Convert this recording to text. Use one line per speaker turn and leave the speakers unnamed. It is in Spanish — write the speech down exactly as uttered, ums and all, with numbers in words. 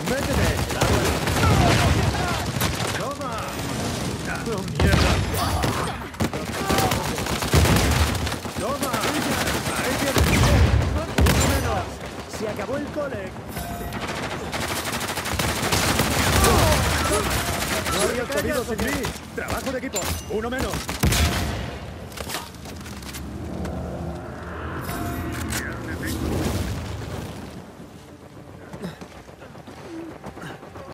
¡Métete! ¡Toma! ¡Oh, mierda! ¡Toma! ¡Ahí tienes! ¡Uno menos! ¡Se acabó el cole! No había podido sin mí. Trabajo de equipo. Uno menos.